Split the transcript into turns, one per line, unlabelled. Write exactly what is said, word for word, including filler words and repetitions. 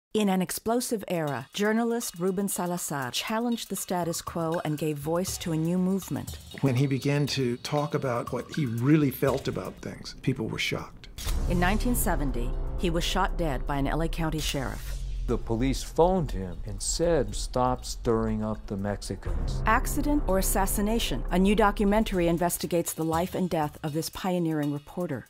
In an explosive era, journalist Ruben Salazar challenged the status quo and gave voice to a new movement.
When he began to talk about what he really felt about things, people were shocked.
In nineteen seventy, he was shot dead by an L A County sheriff.
The police phoned him and said, "Stop stirring up the Mexicans."
Accident or Assassination? A new documentary investigates the life and death of this pioneering reporter.